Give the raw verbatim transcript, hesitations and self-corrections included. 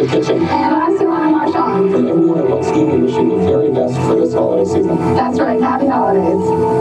kitchen. And I'm Suana Marchand. From everyone at Ski, we wish you the very best for this holiday season. That's right. Happy holidays.